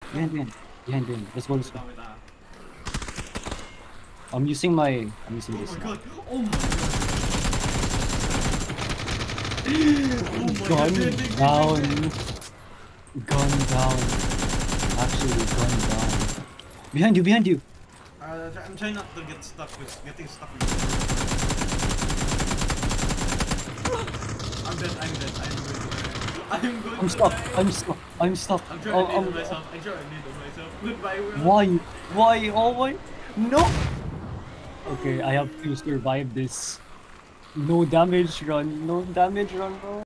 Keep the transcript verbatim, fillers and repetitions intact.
Behind, behind, behind, behind. Let's go, let's go. I'm using my. I'm using Oh this. my now. god! Oh my god! Oh my Gun god! Dig, dig, dig, down. dig, dig. Gun down. Actually, gun down. Behind you, behind you. Uh, I'm trying not to get stuck with getting stuck with. I'm dead. I'm dead. I'm going to die. I'm going I'm to stuck. die. I'm stuck. I'm stuck. I'm trying Oh, to lead um, myself. I'm trying to lead myself. Goodbye, world. why? Why? Oh, why? No. Okay, I have to survive this. No damage run. No damage run, bro.